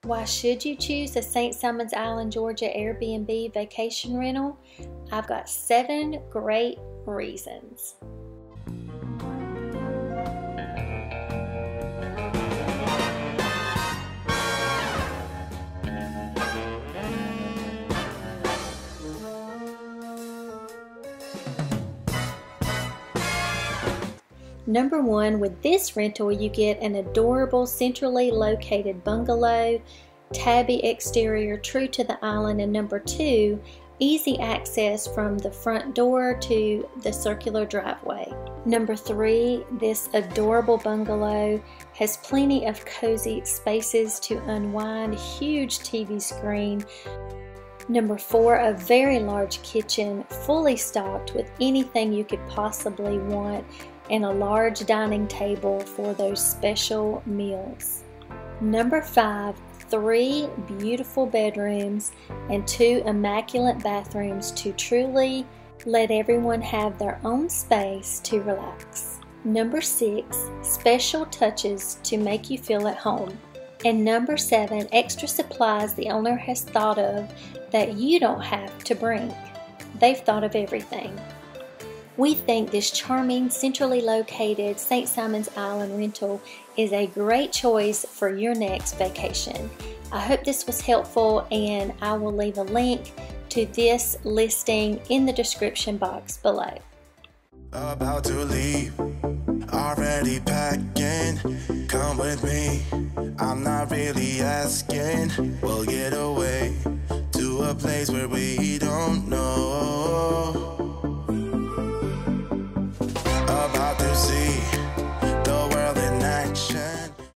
Why should you choose a St. Simons Island, Georgia Airbnb vacation rental? I've got 7 great reasons. Number 1, with this rental you get an adorable centrally located bungalow, tabby exterior true to the island, and number 2, easy access from the front door to the circular driveway. Number 3, this adorable bungalow has plenty of cozy spaces to unwind, huge TV screen. Number 4, a very large kitchen, fully stocked with anything you could possibly want, and a large dining table for those special meals. Number 5, 3 beautiful bedrooms and 2 immaculate bathrooms to truly let everyone have their own space to relax. Number 6, special touches to make you feel at home. And number 7, extra supplies the owner has thought of that you don't have to bring. They've thought of everything. We think this charming, centrally located St. Simons Island rental is a great choice for your next vacation. I hope this was helpful, and I will leave a link to this listing in the description box below. About to leave, already packing, come with me, I'm not really asking, we'll get away to a place where we don't know.